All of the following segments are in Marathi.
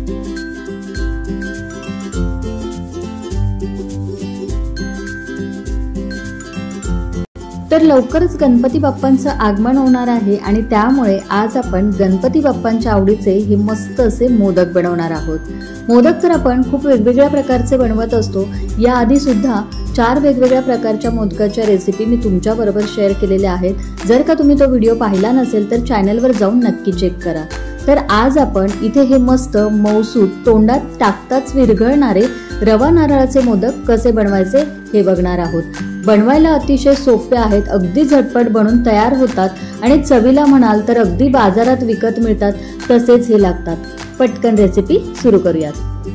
तर लवकरच गणपती बाप्पांचं आगमन होणार आहे आणि त्यामुळे आज आपण गणपती बाप्पांच्या आवडीचे हे मस्त असे मोदक बनवणार आहोत। मोदक तर आपण खूप वेगवेगळ्या प्रकारचे बनवत असतो। याआधी सुद्धा 4 वेगवेगळ्या प्रकारच्या मोदकाच्या रेसिपी मी तुमच्या बरोबर शेअर केलेल्या आहेत। जर का तुम्ही तो व्हिडिओ पाहिला नसेल तर चॅनलवर जाऊन नक्की चेक करा। तर आज आपण इथे हे मस्त मौसूद तोंडात टाकताच विरघळणारे रवा नारळाचे मोदक कसे बनवायचे हे बघणार आहोत। बनवायला अतिशय सोपे आहेत, अगदी झटपट बनून तयार होतात आणि चवीला म्हणाल तर अगदी बाजारात विकत मिळतात तसेच हे लागतात। पटकन रेसिपी सुरू करूयात।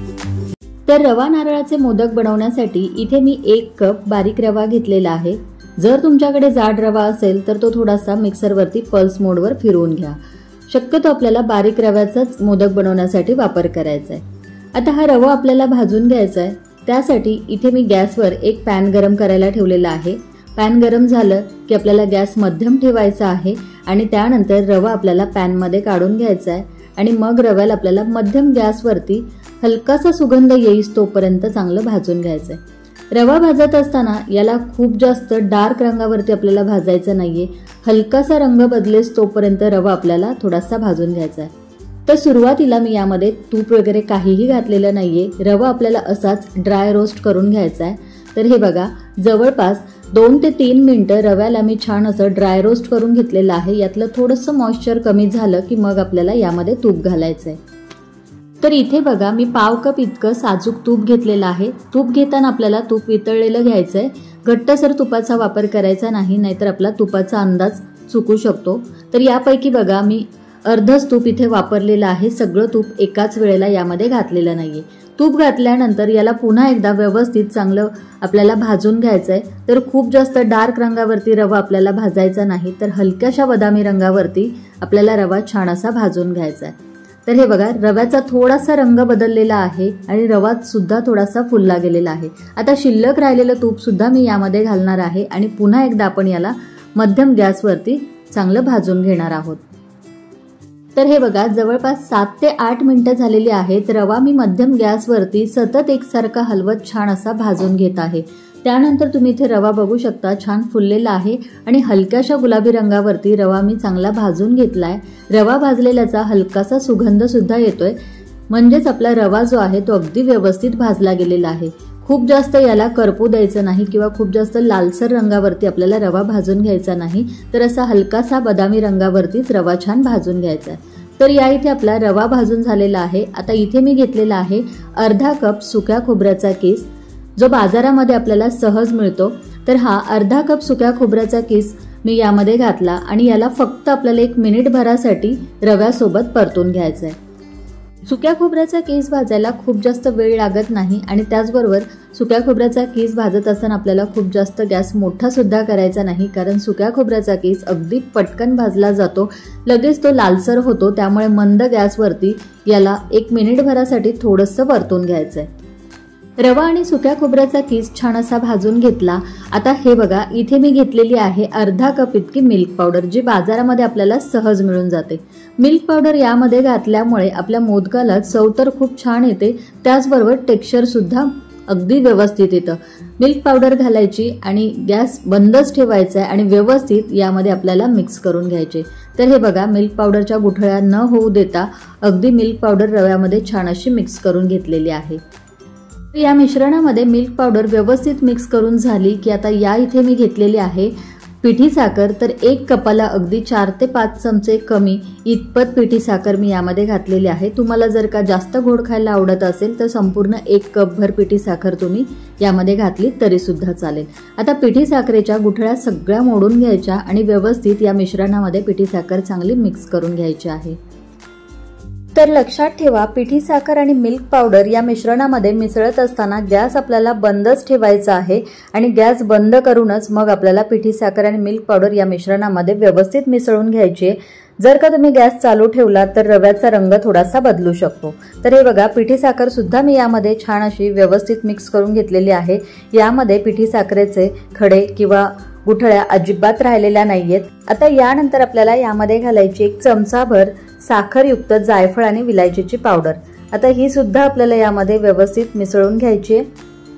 तर रवा नारळाचे मोदक बनवण्यासाठी इथे मी 1 कप बारीक रवा घेतलेला आहे। जर तुमच्याकडे जाड रवा असेल तर तो थोडासा मिक्सरवरती पल्स मोडवर फिरवून घ्या। शक्यतो आपल्याला बारीक रव्याचाच मोदक बनवण्यासाठी वापर करायचा आहे। आता हा रवा आपल्याला भाजून घ्यायचा आहे। त्यासाठी इथे मी गॅसवर एक पॅन गरम करायला ठेवलेला आहे। पॅन गरम झालं की आपल्याला गॅस मध्यम ठेवायचा आहे आणि त्यानंतर रवा आपल्याला पॅन मध्ये काढून घ्यायचा आहे आणि मग रव्याला आपल्याला मध्यम गॅसवरती हलकासा सुगंध येईस तोपर्यंत चांगलं भाजून घ्यायचं आहे। रवा भाजत असताना याला खूप जास्त डार्क रंगावरती आपल्याला भाजायचं नाहीये, हलकासा रंग बदलेस तोपर्यंत रवा आपल्याला थोडासा भाजून घ्यायचा आहे। तर सुरुवातीला मी यामध्ये तूप वगैरे काहीही घातलेलं नाहीये, रवा आपल्याला असाच ड्राय रोस्ट करून घ्यायचा आहे। तर हे बघा जवळपास 2 ते 3 मिनिटं रव्याला मी छान असं ड्राय रोस्ट करून घेतलेलं आहे। यातलं थोडंसं मॉइश्चर कमी झालं की मग आपल्याला यामध्ये तूप घालायचं आहे। तर इथे बघा मी पाव कप इतकं साजूक तूप घेतलेलं आहे। तूप घेताना आपल्याला तूप वितळलेलं घ्यायचंय, घट्टसर तुपाचा वापर करायचा नाही, नाहीतर आपला तुपाचा अंदाज चुकू शकतो। तर यापैकी बघा मी अर्धच तूप इथे वापरलेलं आहे, सगळं तूप एकाच वेळेला यामध्ये घातलेलं नाहीये। तूप घातल्यानंतर याला पुन्हा एकदा व्यवस्थित चांगलं आपल्याला भाजून घ्यायचंय। तर खूप जास्त डार्क रंगावरती रवा आपल्याला भाजायचा नाही, तर हलक्याशा बदामी रंगावरती आपल्याला रवा छान असा भाजून घ्यायचा आहे। तर हे बघा रव्याचा थोडासा रंग बदललेला आहे आणि रवा सुद्धा थोडासा फुलला गेलेला आहे। आता शिल्लक राहिलेलं तूप सुद्धा मी यामध्ये घालणार आहे आणि पुन्हा एकदा आपण याला मध्यम गॅसवरती चांगलं भाजून घेणार आहोत। तर हे बघा जवळपास 7 ते 8 मिनिटं झालेली आहेत। रवा मी मध्यम गॅसवरती सतत एकसारखा हलवत छान असा भाजून घेत आहे। त्यानंतर तुम्ही इथे रवा बघू शकता छान फुललेला आहे आणि हलक्याशा गुलाबी रंगावरती रवा मी चांगला भाजून घेतलाय। रवा भाजलेल्याचा हलकासा सुगंध सुद्धा येतोय, म्हणजेच आपला रवा जो आहे तो अगदी व्यवस्थित भाजला गेलेला आहे। खूप जास्त याला करपू द्यायचं नाही किंवा खूप जास्त लालसर रंगावरती आपल्याला रवा भाजून घ्यायचा नाही, तर असा हलकासा बदामी रंगावरतीच रवा छान भाजून घ्यायचा आहे। तर या इथे आपला रवा भाजून झालेला आहे। आता इथे मी घेतलेला आहे अर्धा कप सुक्या खोबऱ्याचा किस, जो बाजारामध्ये आपल्याला सहज मिळतो। तर हा अर्धा कप सुक्या खोबऱ्याचा किस मी यामध्ये घातला आणि याला फक्त आपल्याला 1 मिनिट भरासाठी रव्यासोबत परतून घ्यायचं आहे। सुक्या खोबऱ्याचा किस भाजायला खूप जास्त वेळ लागत नाही आणि त्याचबरोबर सुक्या खोबऱ्याचा किस भाजत असताना आपल्याला खूप जास्त गॅस मोठा सुद्धा करायचा नाही, कारण सुक्या खोबऱ्याचा किस अगदी पटकन भाजला जातो, लगेच तो लालसर होतो। त्यामुळे मंद गॅसवरती याला 1 मिनिट भरासाठी थोडंसं परतून घ्यायचं आहे। रवा आणि सुक्या खोबऱ्याचा किस छान असा भाजून घेतला। आता हे बघा इथे मी घेतलेली आहे अर्धा कप इतकी मिल्क पावडर, जी बाजारामध्ये आपल्याला सहज मिळून जाते। मिल्क पावडर यामध्ये घातल्यामुळे आपल्या मोदकाला चव तर खूप छान येते, त्याचबरोबर टेक्स्चर सुद्धा अगदी व्यवस्थित येतं। मिल्क पावडर घालायची आणि गॅस बंदच ठेवायचा आहे आणि व्यवस्थित यामध्ये आपल्याला मिक्स करून घ्यायचे। तर हे बघा मिल्क पावडरच्या गुठळ्या न होऊ देता अगदी मिल्क पावडर रव्यामध्ये छान अशी मिक्स करून घेतलेली आहे। या मिश्रणामध्ये मिल्क पावडर व्यवस्थित मिक्स करून झाली की आता या इथे मी घेतलेली आहे पिठी साखर। तर 1 कपाला अगदी 4 ते 5 चमचे कमी इतपत पिठी साखर मी यामध्ये घातलेली आहे। तुम्हाला जर का जास्त गोड खायला आवडत असेल तर संपूर्ण 1 कपभर पिठी साखर तुम्ही यामध्ये घातली तरी सुद्धा चालेल। आता पिठी साखरेच्या गुठळ्या सगळ्या मोडून घ्यायच्या आणि व्यवस्थित या मिश्रणामध्ये पिठी साखर चांगली मिक्स करून घ्यायची आहे। तर लक्षात ठेवा पिठी साखर आणि मिल्क पावडर या मिश्रणामध्ये मिसळत असताना गॅस आपल्याला बंदच ठेवायचा आहे आणि गॅस बंद करूनच मग आपल्याला पिठी साखर आणि मिल्क पावडर या मिश्रणामध्ये व्यवस्थित मिसळून घ्यायची। जर का तुम्ही गॅस चालू ठेवला तर रव्याचा रंग थोडासा बदलू शकतो। तर हे बघा पिठी साखर सुद्धा मी यामध्ये छान अशी व्यवस्थित मिक्स करून घेतलेली आहे। यामध्ये पिठी साखरेचे खडे किंवा गुठळ्या अजिबात राहिलेल्या नाहीयेत। आता यानंतर आपल्याला यामध्ये घालायची 1 चमचाभर साखरयुक्त जायफळ आणि विलायचीची पावडर। आता ही सुद्धा आपल्याला यामध्ये व्यवस्थित मिसळून घ्यायची आहे।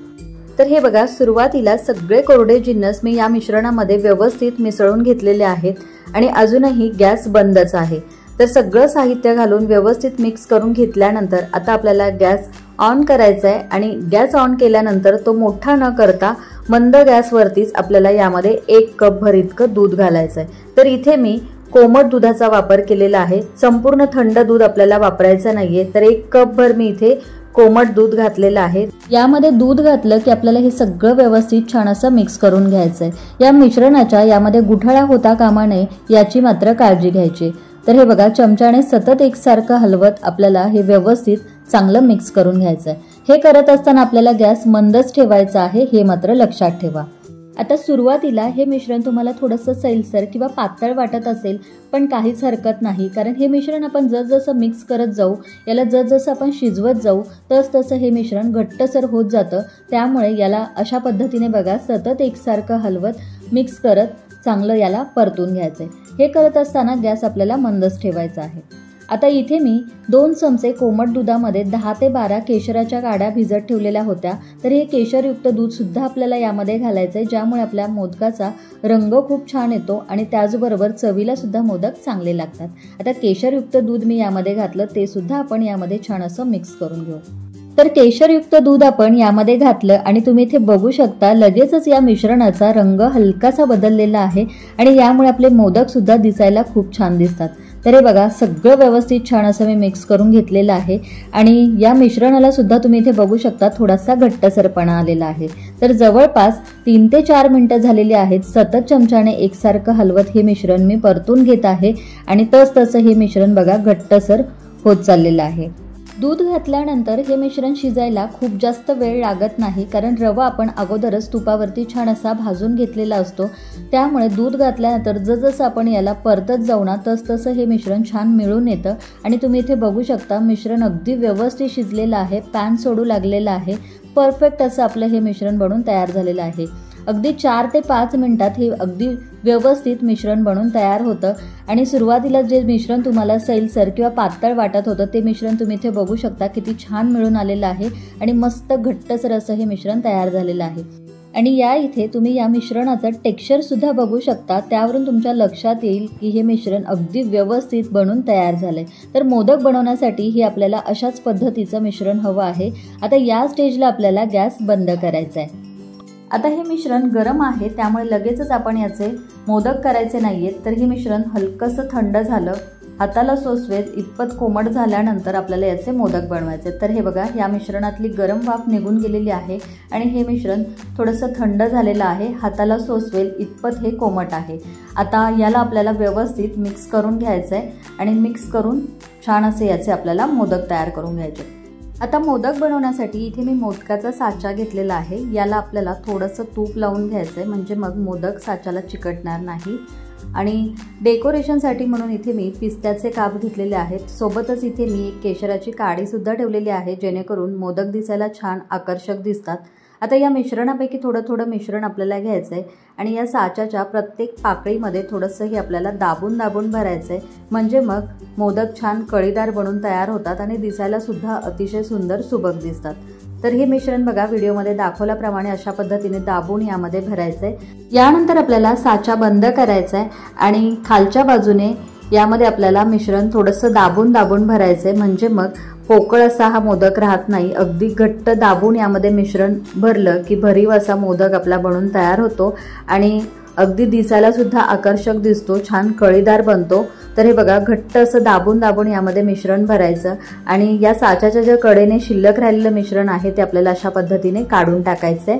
तर हे बघा, सुरुवातीला सगळे कोरडे जिन्नस मी या मिश्रणामध्ये व्यवस्थित मिसळून घेतलेले आहेत आणि अजूनही गॅस बंदच आहे। तर सगळं साहित्य घालून व्यवस्थित मिक्स करून घेतल्यानंतर आता आपल्याला गॅस ऑन करायचा आहे आणि गॅस ऑन केल्यानंतर तो मोठा न करता मंद गॅसवरतीच आपल्याला यामध्ये 1 कप भर इतकं दूध घालायचं आहे। तर इथे मी कोमट दुधाचा वापर केलेला आहे, संपूर्ण थंड दूध आपल्याला वापरायचं नाहीये। तर 1 कप भर मी इथे कोमट दूध घातलेलं आहे। यामध्ये दूध घातलं की आपल्याला हे सगळं व्यवस्थित छान असं मिक्स करून घ्यायचंय। या मिश्रणाच्या यामध्ये गुठळ्या होता कामा नये याची मात्र काळजी घ्यायची। तर हे बघा, चमच्याने सतत एकसारखं हलवत आपल्याला हे व्यवस्थित चांगलं मिक्स करून घ्यायचंय। हे करत असताना आपल्याला गॅस मंदच ठेवायचा आहे, हे मात्र लक्षात ठेवा। आता सुरुवातीला हे मिश्रण तुम्हाला थोडंसं सैलसर किंवा पातळ वाटत असेल, पण काहीच हरकत नाही, कारण हे मिश्रण आपण जसजसं मिक्स करत जाऊ, याला जसजसं आपण शिजवत जाऊ तसतसं हे मिश्रण घट्टसर होत जातं। त्यामुळे याला अशा पद्धतीने बघा, सतत एकसारखं हलवत मिक्स करत चांगलं याला परतून घ्यायचंय। हे करत असताना गॅस आपल्याला मंदच ठेवायचा आहे। आता इथे मी 2 चमचे कोमट दुधामध्ये 10 ते 12 केशराच्या काड्या भिजत ठेवलेल्या होत्या। तर हे केशरयुक्त दूध सुद्धा आपल्याला यामध्ये घालायचंय, ज्यामुळे आपल्या मोदकाचा रंग खूप छान येतो आणि त्याचबरोबर चवीला सुद्धा मोदक चांगले लागतात। आता केशरयुक्त दूध मी यामध्ये घातलं, ते सुद्धा आपण यामध्ये छान असं मिक्स करून घेऊ। तर केशरयुक्त दूध आपण यामध्ये घातलं आणि तुम्ही इथे बघू शकता, लगेचच या मिश्रणाचा रंग हलकासा बदललेला आहे आणि यामुळे आपले मोदक सुद्धा दिसायला खूप छान दिसतात। तर हे बघा, सगळं व्यवस्थित छान असं मी मिक्स करून घेतलेलं आहे आणि या मिश्रणाला सुद्धा तुम्ही इथे बघू शकता थोडासा घट्टसरपणा आलेला आहे। तर जवळपास 3 ते 4 मिनिटं झालेली आहेत। सतत चमच्याने एकसारखं हलवत हे मिश्रण मी परतून घेत आहे आणि तसं हे मिश्रण बघा घट्टसर होत चाललेलं आहे। दूध घातल्यानंतर हे मिश्रण शिजायला खूप जास्त वेळ लागत नाही, कारण रवा आपण अगोदरच तुपावरती छान असा भाजून घेतलेला असतो। त्यामुळे दूध घातल्यानंतर जसं आपण याला परतत जाऊ ना, तसं हे मिश्रण छान मिळून येतं आणि तुम्ही इथे बघू शकता मिश्रण अगदी व्यवस्थित शिजलेलं आहे, पॅन सोडू लागलेलं आहे। परफेक्ट असं आपलं हे मिश्रण बनून तयार झालेलं आहे। अगदी 4 ते 5 मिनिटात हे अगदी व्यवस्थित मिश्रण बनून तयार होतं आणि सुरुवातीला जे मिश्रण तुम्हाला सैलसर किंवा पातळ वाटत होतं, ते मिश्रण तुम्ही इथे बघू शकता किती छान मिळून आलेलं आहे आणि मस्त घट्टसर असं हे मिश्रण तयार झालेलं आहे। आणि या इथे तुम्ही या मिश्रणाचं टेक्स्चर सुद्धा बघू शकता, त्यावरून तुमच्या लक्षात येईल की हे मिश्रण अगदी व्यवस्थित बनून तयार झालंय। तर मोदक बनवण्यासाठी हे आपल्याला अशाच पद्धतीचं मिश्रण हवं आहे। आता या स्टेजला आपल्याला गॅस बंद करायचा आहे। आता हे मिश्रण गरम आहे, त्यामुळे लगेचच आपण याचे मोदक करायचे नाहीयेत। तर हे मिश्रण हलकंसं थंड झालं, हाताला सोसवेत इतपत कोमट झाल्यानंतर आपल्याला याचे मोदक बनवायचे। तर हे बघा, या मिश्रणातली गरम वाफ निघून गेलेली आहे आणि हे मिश्रण थोडंसं थंड झालेलं आहे, हाताला सोसवेल इतपत हे कोमट आहे। आता याला आपल्याला व्यवस्थित मिक्स करून घ्यायचं आहे आणि मिक्स करून छान असे याचे आपल्याला मोदक तयार करून घ्यायचे। आता मोदक बनवण्यासाठी इथे मी मोदकाचा साचा घेतलेला आहे। याला आपल्याला थोडंसं तूप लावून घ्यायचं आहे, म्हणजे मग मोदक साच्याला चिकटणार नाही। आणि डेकोरेशनसाठी म्हणून इथे मी पिस्त्याचे काप घेतलेले आहेत। सोबतच इथे मी एक केशराची काडी सुद्धा ठेवलेली आहे, जेणेकरून मोदक दिसायला छान आकर्षक दिसतात। आता या मिश्रणापैकी थोडं मिश्रण आपल्याला घ्यायचं आहे आणि या साच्याच्या प्रत्येक पाकळीमध्ये थोडंसं हे आपल्याला दाबून भरायचं आहे, म्हणजे मग मोदक छान कळीदार बनून तयार होतात आणि दिसायला सुद्धा अतिशय सुंदर सुबक दिसतात। तर हे मिश्रण बघा, व्हिडिओमध्ये दाखवल्याप्रमाणे अशा पद्धतीने दाबून यामध्ये भरायचं आहे। यानंतर आपल्याला साचा बंद करायचा आहे आणि खालच्या बाजूने यामध्ये आपल्याला मिश्रण थोडंसं दाबून भरायचं आहे, म्हणजे मग पोकळ असा हा मोदक राहत नाही। अगदी घट्ट दाबून यामध्ये मिश्रण भरलं की भरीव असा मोदक आपला बनून तयार होतो आणि अगदी दिसायला सुद्धा आकर्षक दिसतो, छान कळीदार बनतो। तर हे बघा, घट्ट असं दाबून यामध्ये मिश्रण भरायचं आणि या साच्याच्या ज्या कडेने शिल्लक राहिलेलं मिश्रण आहे ते आपल्याला अशा पद्धतीने काढून टाकायचंय।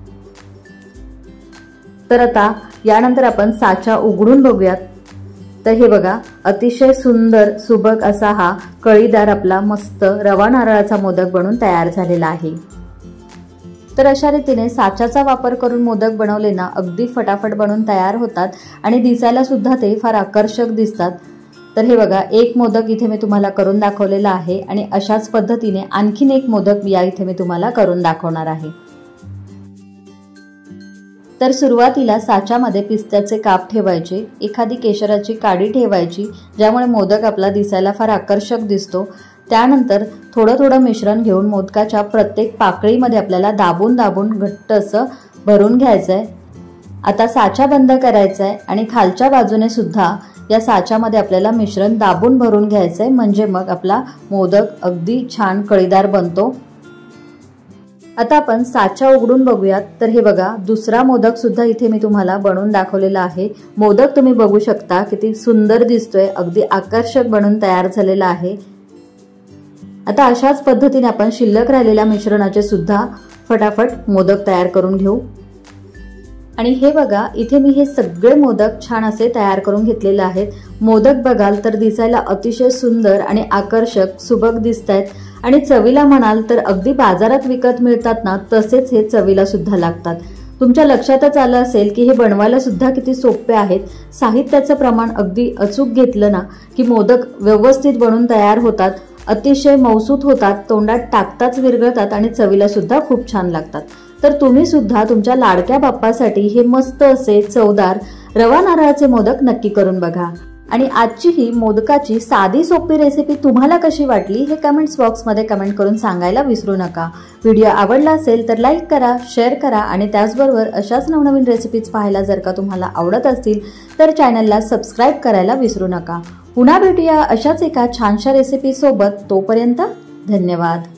तर आता यानंतर आपण साचा उघडून बघूयात। तर हे बघा, अतिशय सुंदर सुबक असा हा कळीदार आपला मस्त रवा नारळाचा मोदक बनून तयार झालेला आहे। तर अशा रीतीने साच्याचा वापर करून मोदक बनवले ना, अगदी फटाफट बनून तयार होतात आणि दिसायला सुद्धा ते फार आकर्षक दिसतात। तर हे बघा, एक मोदक इथे मी तुम्हाला करून दाखवलेला आहे आणि अशाच पद्धतीने आणखीन एक मोदक या इथे मी तुम्हाला करून दाखवणार आहे। तर सुरुवातीला साच्यामध्ये पिस्त्याचे काप ठेवायचे, एखादी केशराची काडी ठेवायची, ज्यामुळे मोदक आपला दिसायला फार आकर्षक दिसतो। त्यानंतर थोडं थोडं मिश्रण घेऊन मोदकाच्या प्रत्येक पाकळीमध्ये आपल्याला दाबून दाबून घट्ट असं भरून घ्यायचं आहे। आता साचा बंद करायचा आहे आणि खालच्या बाजूने सुद्धा या साच्यामध्ये आपल्याला मिश्रण दाबून भरून घ्यायचं आहे, म्हणजे मग आपला मोदक अगदी छान कळीदार बनतो। आता आपण साचा उघडून बघूयात। तर हे बघा, दुसरा मोदक सुद्धा इथे मी तुम्हाला बनवून दाखवलेला आहे। मोदक तुम्ही बघू शकता किती सुंदर दिसतोय, अगदी आकर्षक बनून तयार झालेला आहे। आता अशाच पद्धतीने आपण शिल्लक राहिलेल्या मिश्रणाचे सुद्धा फटाफट मोदक तयार करून घेऊ। आणि हे बघा, इथे मी हे सगळे मोदक छान असे तयार करून घेतलेले आहेत। मोदक बघाल तर दिसायला अतिशय सुंदर आणि आकर्षक सुबक दिसतायत आणि चवीला म्हणाल तर अगदी बाजारात विकत मिळतात ना, तसेच हे चवीला सुद्धा लागतात। तुमच्या लक्षातच आलं असेल की हे बनवायला सुद्धा किती सोपे आहेत। साहित्याचं प्रमाण अगदी अचूक घेतलं ना की मोदक व्यवस्थित बनून तयार होतात, अतिशय मौसूत होतात, तोंडात टाकताच विरघळतात आणि चवीला सुद्धा खूप छान लागतात। तर तुम्ही सुद्धा तुमच्या लाडक्या बाप्पासाठी हे मस्त असे चवदार रवा नारळाचे मोदक नक्की करून बघा। आणि आजची ही मोदकाची साधी सोपी रेसिपी तुम्हाला कशी वाटली हे कमेंट्स बॉक्समध्ये कमेंट करून सांगायला विसरू नका। व्हिडिओ आवडला असेल तर लाईक करा, शेअर करा आणि त्याचबरोबर अशाच नवनवीन रेसिपीज पाहायला जर का तुम्हाला आवडत असतील तर चॅनलला सबस्क्राईब करायला विसरू नका। पुन्हा भेटूया अशाच एका छानशा रेसिपी सोबत। तोपर्यंत धन्यवाद।